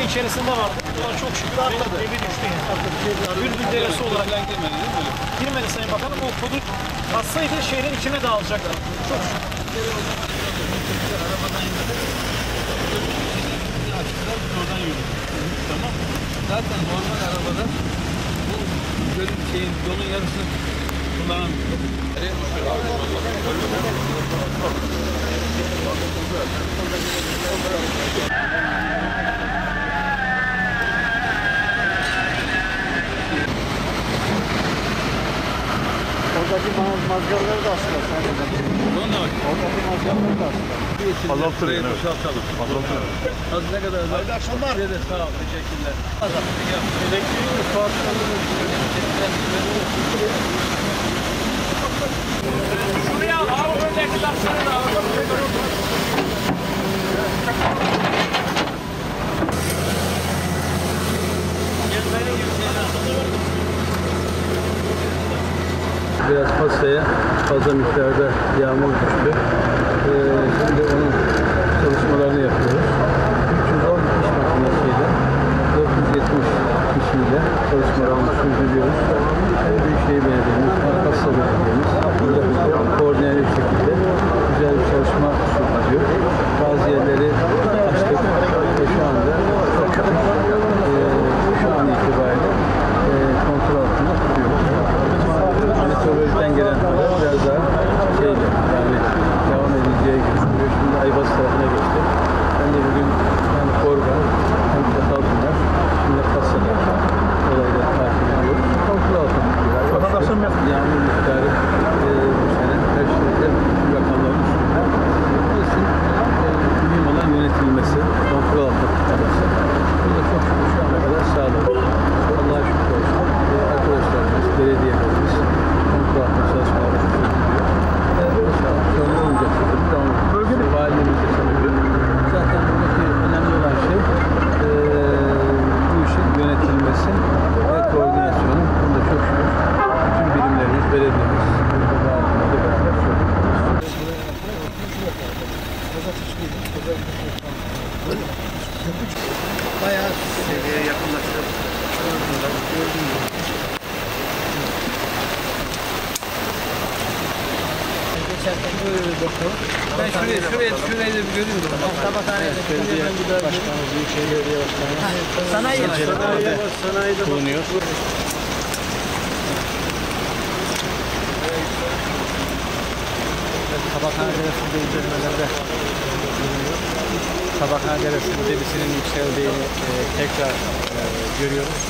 içerisinde vardı. Buna çok şükür evi düştü yani. Gülbül Deresi olarak girmedi değil mi? Girmedi Sayın Bakanım. O kodu atsaydı şehrin içine dağılacaktı. Çok şükür. Arabadan indirdik. Oradan yürüdük. Tamam. Zaten normal arabada bu gölün yolun yarısını kullanamıyor. Oradaki mazgalları da aslında sadece. Oradaki mazgalları da aslında. Azaltırız. Boşaltalım. Az ne kadar? Hayırlı akşamlar. Size de sağ ol. Teşekkürler. Elektriği Şuraya al. Abi öndeki taşları da al. Biraz pastaya fazla miktarda yağmur düştü. Şimdi onun çalışmalarını yapıyoruz. 310 iş makinesiyle 470 kişiyle çalışmalarını sürdürüyoruz. Büyükşehir Belediye'miz, Kassa Belediye'miz burada koordineli bir şekilde güzel bir çalışma sürdürüyor. Bazı yerleri açtık ve şu anda şu an itibariyle kontrol altında tutuyoruz. Meteorolojiden gelen haber biraz daha yani devam edeceği gözüküyor. Şimdi Ayvaz tarafına geçti. Ben de bugün hem Korgan hem Çatalpınar hem de Kassa'da olayları takip ediyoruz. Kontrol altında tutuyoruz. Yağmur miktarı bu sene her şeyde rakamların üstünde. Onun için mühim olan yönetilmesi, kontrol altında tutulması. Burada çok şükür şu ana kadar sağlık. Allah'a şükür olsun. Arkadaşlarımız, belediyelerimiz kontrol altında çalışmalar sürdürüyor. İnşallah sorun olmayacak şekilde devam ediyoruz. Bölgede valiliğimizde çalışıyor. Zaten buradaki önemli olan şey bu işin yönetilmesi ve koordinasyonu. Bunda çok şükür bütün birimlerimiz, belediyemiz, valiliğimizle beraber çalışıyoruz. Bayağı seviyeye yakınlaştırıp gördüm. Ben şurayı da bir göreyim. Tabakhanede belediye başkanı, Büyükşehir Belediye Başkanı. Sanayide bulunuyor. Tabakhane Deresi'nde incelemelerde bulunuyor. Tabakhane Deresi'nde debisinin yükseldiğini tekrar görüyoruz.